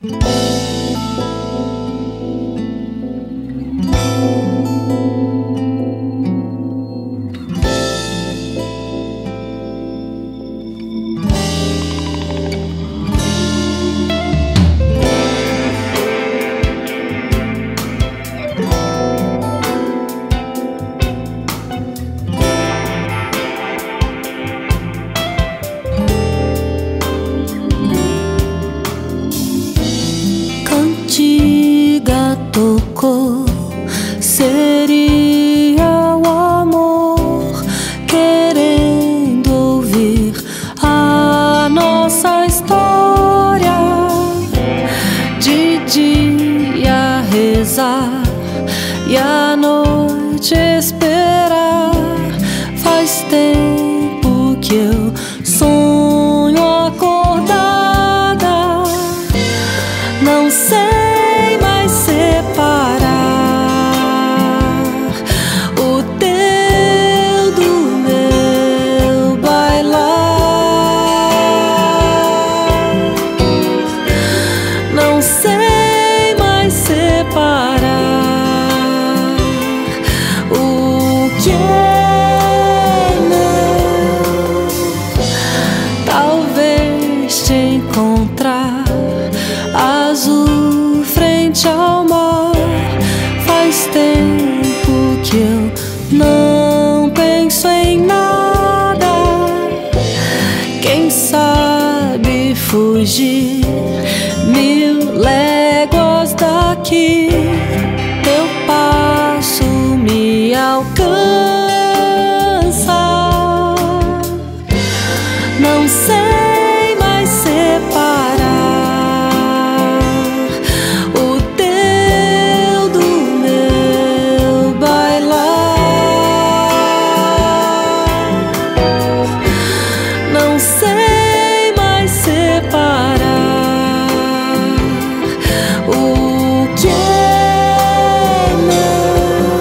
Tocou, seria o amor querendo ouvir a nossa história. De dia rezar e à noite esperar. Faz tempo que eu sonho acordada. Não sei separar o teu do meu bailar. Não sei mais separar o que é meu. Talvez te encontrar azul frente ao mar. Faz tempo que eu não penso em nada. Quem sabe fugir 1000 léguas daqui. Teu passo me alcança. Não sei mais separar o que é meu.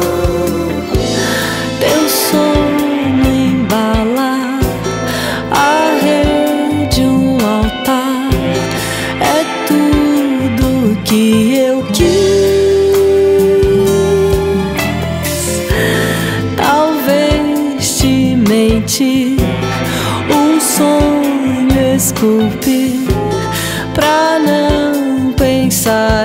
Teu sono embalar a rede, um altar. É tudo que eu quis. Talvez te mentir, um sonho esculpir pra não pensar